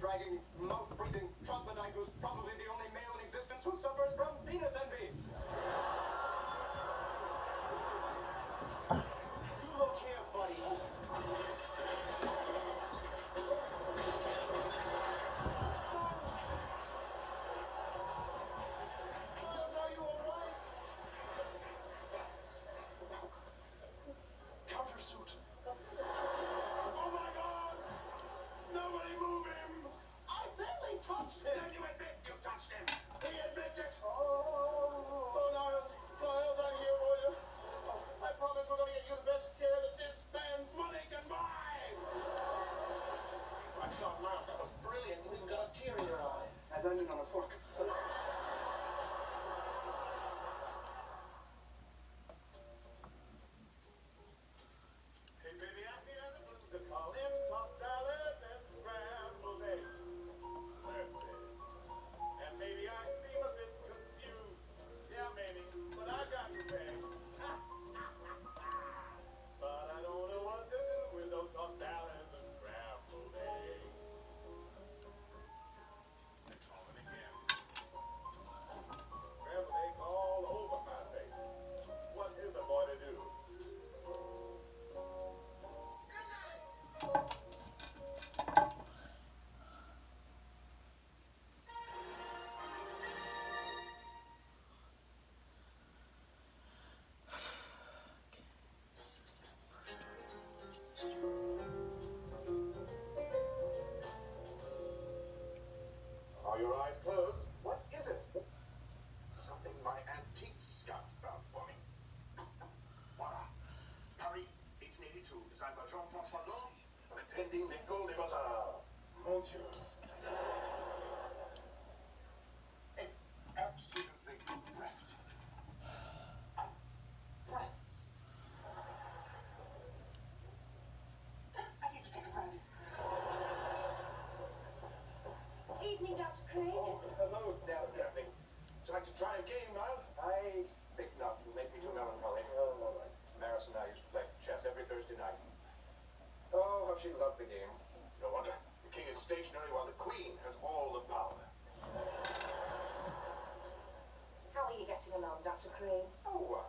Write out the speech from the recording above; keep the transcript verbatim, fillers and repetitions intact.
dragging, mouth-breathing troglodyte who's probably the only male in existence who suffers from penis envy. You look here, buddy. Miles, are you all right? Countersuit. Oh my God! Nobody move him! I barely touched him! Then you admit you touched him! He admits it! Oh, oh, Niles, Niles, I'm here for you. Oh, I promise we're gonna get you the best care that this man's money can buy! My God, Niles, that was brilliant. You even got a tear in your eye. And onion on a fork. Hey, baby, I hear the blues are calling for salad and scrambled eggs. That's it. And maybe I seem a bit confused. Yeah, maybe. But I got you pegged. But I don't know what to do with those tossed salads and scrambled eggs. They're calling again. Scrambled eggs all over my face. What is a boy to do? Are your eyes closed? What is it? Something my antiques got found for me. Voila. Paris, eighteen eighty-two, designed by Jean-François Laurent, attending l'école des beaux-arts. Mon Dieu. It's absolutely breathtaking. Breath. I need to take a brandy. Evening, Doctor Crane. Oh, hello, Down Daphne. Would you like to try a game, Miles? I think not. You make me too melancholy. Oh, all right. Maris and I used to play chess every Thursday night. Oh, how she loved the game. No wonder. The king is stationary while the queen has all the power. How are you getting along, Doctor Crane? Oh, uh,